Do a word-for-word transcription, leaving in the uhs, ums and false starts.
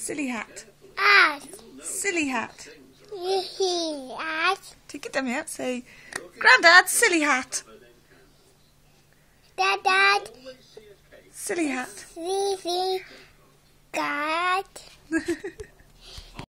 Silly hat. Hat. Silly hat. Silly hat. Take your dummy out. Say, Grandad, silly hat. Dad. Silly hat. Silly cat.